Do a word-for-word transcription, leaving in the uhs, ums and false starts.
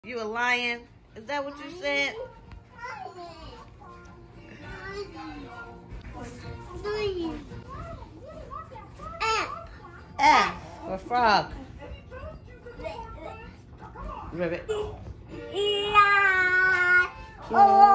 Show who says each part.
Speaker 1: You a lion? Is that what you said? F for frog. Ribbit.